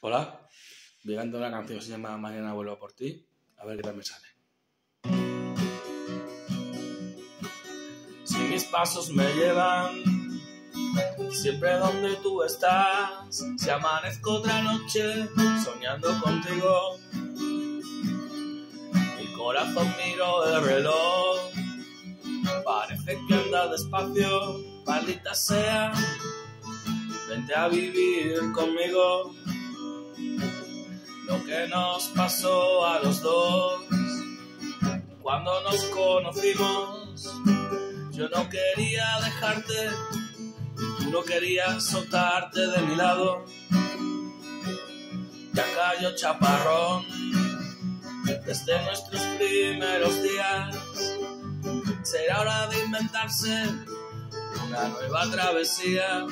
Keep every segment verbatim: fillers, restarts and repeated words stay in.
Hola, voy a cantar una canción que se llama Mañana vuelvo por ti, a ver qué tal me sale. Si mis pasos me llevan siempre donde tú estás, si amanezco otra noche soñando contigo, mi corazón miro el reloj, parece que anda despacio, maldita sea, vente a vivir conmigo. Lo que nos pasó a los dos cuando nos conocimos, yo no quería dejarte, tú no querías soltarte de mi lado. Ya cayó chaparrón desde nuestros primeros días, será hora de inventarse una nueva travesía.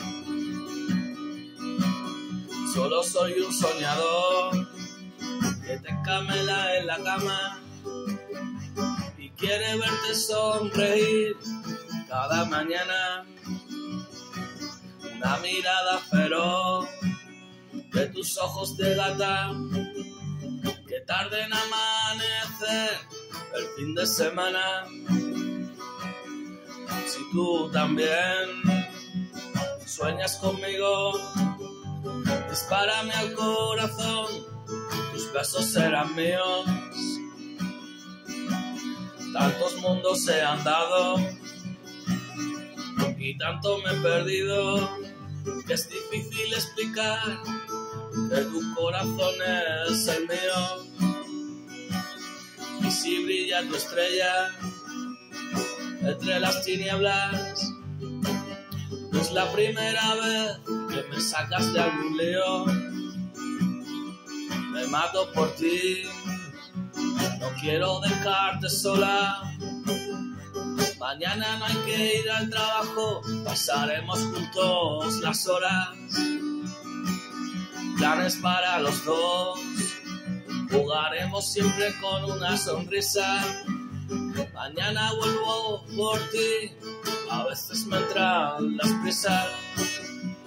Solo soy un soñador que te camela en la cama y quiere verte sonreír cada mañana. Una mirada feroz de tus ojos de gata que tarde en amanecer el fin de semana. Si tú también sueñas conmigo, dispárame al corazón, tus besos serán míos. Tantos mundos se han dado y tanto me he perdido que es difícil explicar que tu corazón es el mío. Y si brilla tu estrella entre las tinieblas, no es la primera vez que me sacas de algún lío. Me mato por ti, no quiero dejarte sola. Mañana no hay que ir al trabajo, pasaremos juntos las horas. Planes para los dos, jugaremos siempre con una sonrisa. Mañana vuelvo por ti, a veces me entran las prisas.